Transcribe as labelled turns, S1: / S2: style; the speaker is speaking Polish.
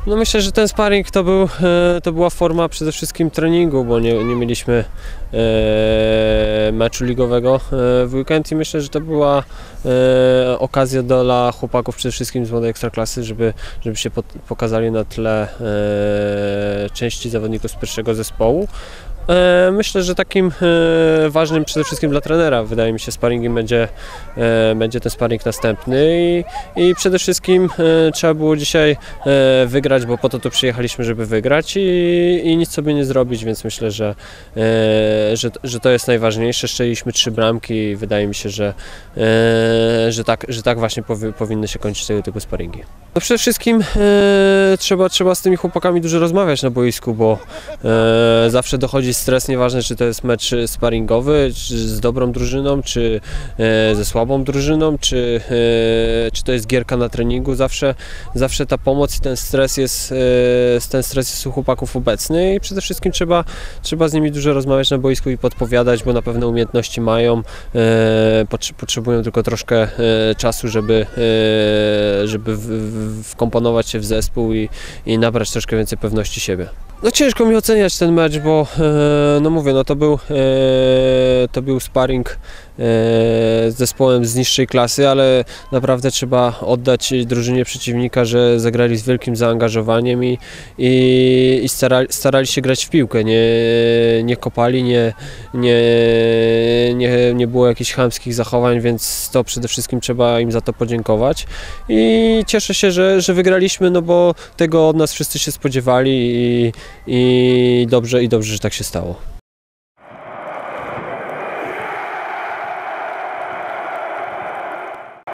S1: No myślę, że ten sparring to była forma przede wszystkim treningu, bo nie mieliśmy meczu ligowego w weekend i myślę, że to była okazja dla chłopaków przede wszystkim z młodej ekstraklasy, żeby się pokazali na tle części zawodników z pierwszego zespołu. Myślę, że takim ważnym przede wszystkim dla trenera, wydaje mi się, sparingiem będzie ten sparing następny i przede wszystkim trzeba było dzisiaj wygrać, bo po to tu przyjechaliśmy, żeby wygrać i nic sobie nie zrobić, więc myślę, że to jest najważniejsze. Strzeliliśmy 3 bramki i wydaje mi się, że tak właśnie powinny się kończyć tego typu sparingi. No przede wszystkim trzeba z tymi chłopakami dużo rozmawiać na boisku, bo zawsze dochodzi stres, nieważne czy to jest mecz sparingowy, czy z dobrą drużyną, czy ze słabą drużyną, czy to jest gierka na treningu, zawsze ta pomoc i ten stres jest u chłopaków obecny i przede wszystkim trzeba z nimi dużo rozmawiać na boisku i podpowiadać, bo na pewno umiejętności mają, potrzebują tylko troszkę czasu, żeby wkomponować się w zespół i nabrać troszkę więcej pewności siebie. No ciężko mi oceniać ten mecz, bo no mówię, no to był sparring z zespołem z niższej klasy, ale naprawdę trzeba oddać drużynie przeciwnika, że zagrali z wielkim zaangażowaniem i starali się grać w piłkę, nie kopali, nie było jakichś chamskich zachowań, więc to przede wszystkim trzeba im za to podziękować i cieszę się, że wygraliśmy, no bo tego od nas wszyscy się spodziewali i dobrze, że tak się stało.